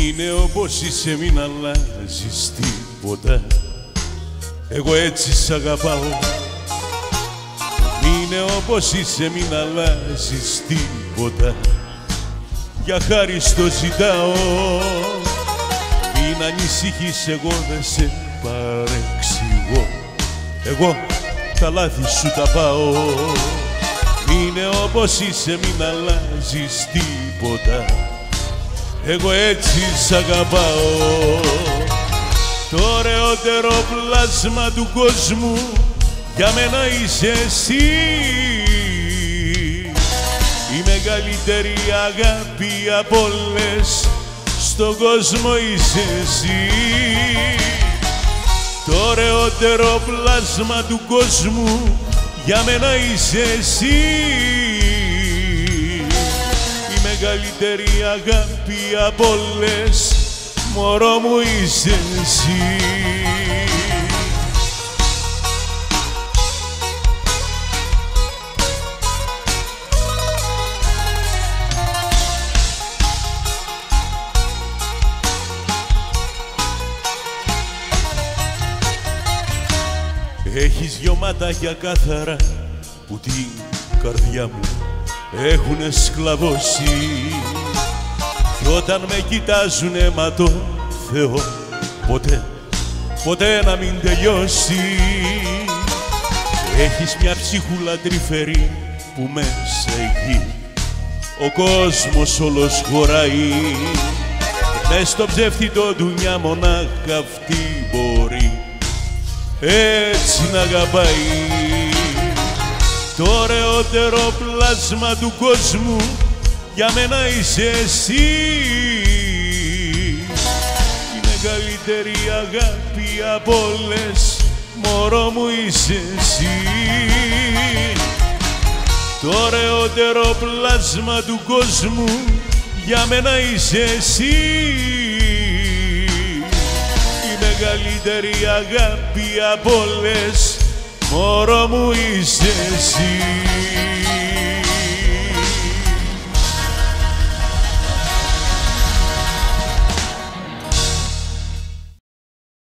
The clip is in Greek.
Είναι όπως είσαι, μην αλλάζεις τίποτα. Εγώ έτσι σ' αγαπάω. Είναι όπως είσαι, μην αλλάζεις τίποτα. Για χάρη στο ζητάω. Μην ανησυχείς, εγώ δεν σε παρεξηγώ. Εγώ τα λάθη σου τα πάω. Είναι όπως είσαι, μην αλλάζεις τίποτα. Εγώ έτσι σ' αγαπάω. Το ωραιότερο πλάσμα του κόσμου για μένα είσαι εσύ. Η μεγαλύτερη αγάπη απ' όλες στον κόσμο είσαι εσύ. Το ωραιότερο πλάσμα του κόσμου για μένα είσαι εσύ. Η μεγαλύτερη αγάπη απ' όλες, μωρό μου, είσαι εσύ. Έχεις δυο ματάκια κάθαρα που την καρδιά μου έχουνε σκλαβώσει. Κι όταν με κοιτάζουνε, μα το Θεό ποτέ να μην τελειώσει. Έχεις μια ψυχούλα τρυφερή που μέσα εκεί ο κόσμος όλος χωράει. Μες στο ψεύτητο ντουνιά μονάχα αυτή μπορεί έτσι να αγαπάει. Το ωραιότερο πλάσμα του κόσμου για μένα είσαι εσύ. Η μεγαλύτερη αγάπη απ' όλες, μωρό μου, είσαι εσύ. Το ωραιότερο πλάσμα του κόσμου για μένα είσαι εσύ. Η μεγαλύτερη αγάπη απ' όλες, μωρό μου, είσαι εσύ.